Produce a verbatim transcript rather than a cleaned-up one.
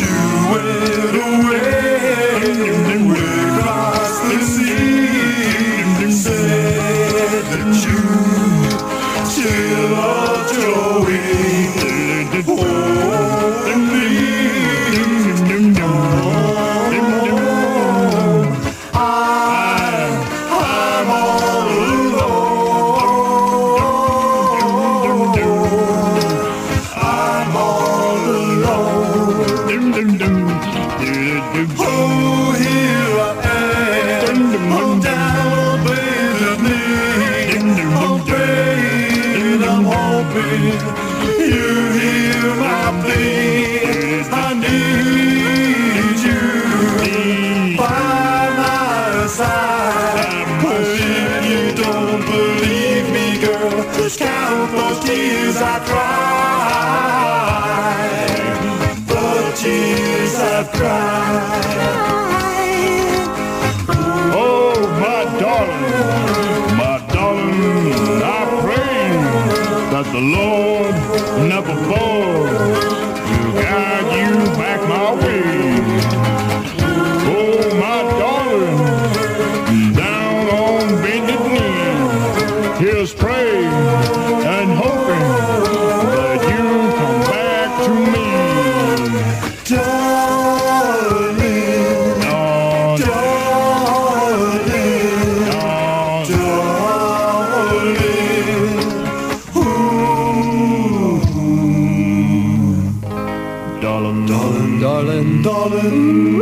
went away across the sea, said that you still are Joey, holding me. I'm, I'm all alone. I'm all alone. Oh, here I am, oh, down beneath me, oh, babe, I'm hoping you hear my plea. I need you by my side. But if you don't believe me, girl, just count those tears I cried. The tears I've cried. Oh, my darling, my darling, I pray that the Lord never fails to guide you back my way. Oh, my darling, down on bended knee, here's praying and hoping that you come back to me. Darling, Darling, darling, darling, darling, darling, darling.